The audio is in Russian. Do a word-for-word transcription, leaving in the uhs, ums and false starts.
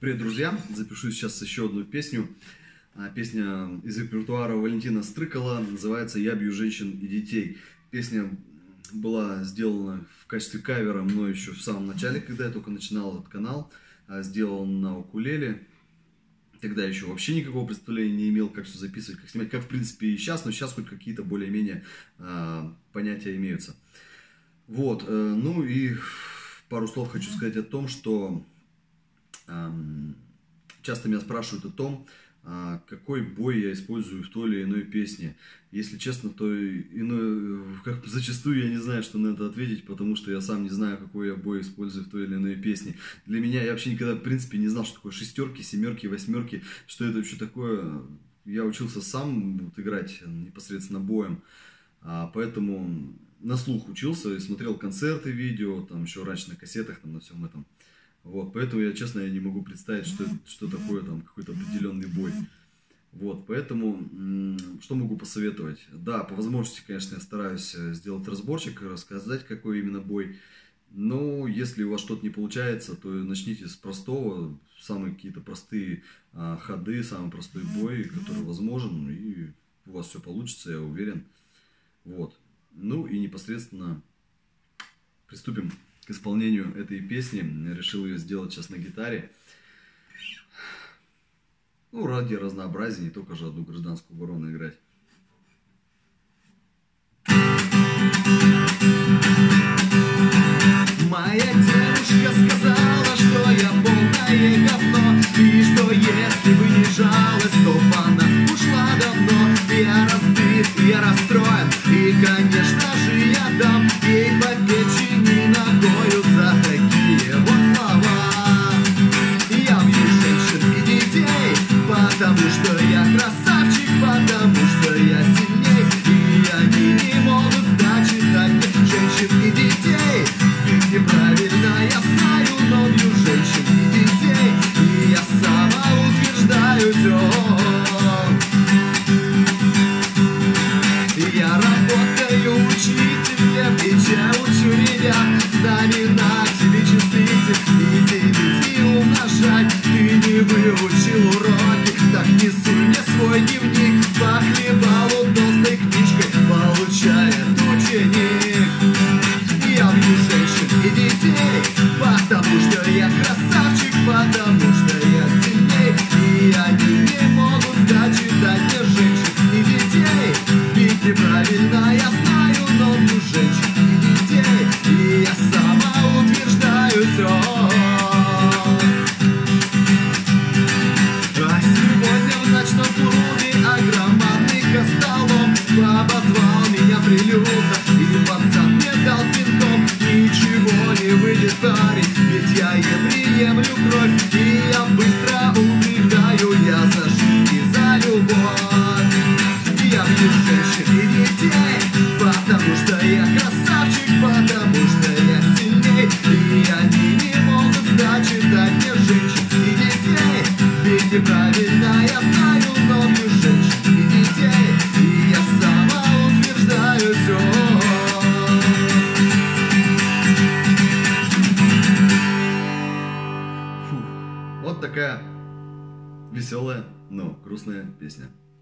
Привет, друзья! Запишу сейчас еще одну песню. Песня из репертуара Валентина Стрыкала, называется «Я бью женщин и детей». Песня была сделана в качестве кавера мной еще в самом начале, когда я только начинал этот канал. Сделан на укулеле. Тогда я еще вообще никакого представления не имел, как все записывать, как снимать, как в принципе и сейчас, но сейчас хоть какие-то более-менее э, понятия имеются. Вот, э, ну и пару слов хочу сказать о том, что э, часто меня спрашивают о том, э, какой бой я использую в той или иной песне. Если честно, то иной, как, зачастую я не знаю, что на это ответить, потому что я сам не знаю, какой я бой использую в той или иной песне. Для меня, я вообще никогда, в принципе, не знал, что такое шестерки, семерки, восьмерки, что это вообще такое. Я учился сам вот, играть непосредственно боем, а, поэтому на слух учился и смотрел концерты, видео, там еще раньше на кассетах, там, на всем этом. Вот, поэтому я, честно, я не могу представить, что, что такое там какой-то определенный бой. Вот, поэтому, что могу посоветовать? Да, по возможности, конечно, я стараюсь сделать разборчик, рассказать, какой именно бой. Но если у вас что-то не получается, то начните с простого, самые какие-то простые а, ходы, самый простой бой, который возможен, и у вас все получится, я уверен. Вот. Ну и непосредственно приступим к исполнению этой песни. Я решил ее сделать сейчас на гитаре. Ну, ради разнообразия, не только же одну гражданскую оборону играть. Моя девушка сказала, что я полное говно, и что если бы не жалость, то б она ушла давно. Я разбит, я расстроен, и, конечно же, я дам ей по печени ногою за такие вот слова. Я бью женщин и детей, потому что я красавчик, потому что я сильней, и они не могут сдачи дать мне женщин и детей. Ведь неправильно я знаю, но бью женщин и детей, и я самоутверждаюсь. Я работаю учителем, и я учу ребят запоминать и вычислить, и делить и умножать. Ты не выучил уроки, так не суй мне свой дневник. По хлебалу толстой книжкой получает ученик. Я бью женщин и детей, потому что я красавчик, потому что я сильней, и они не могут сдачи дать мне женщин и детей. Ведь неправильно я знаю, но бью женщин и детей, и я самоутверждаюсь. А сегодня в ночном клубе огромный костолом обозвал меня прилюдно, и пацан мне дал пинком. Ничего не выйдет, парень, ведь я ем приемлю кровь, и я быстро убегаю, я за жизнь и за любовь. Я бью женщин и детей, потому что я красавчик, потому что я сильней, и они не могут сдачи дать мне женщин и детей. Ведь неправильно я знаю, но бью женщин и детей, и я самоутверждаюсь. Фу. Вот такая веселая, но грустная песня.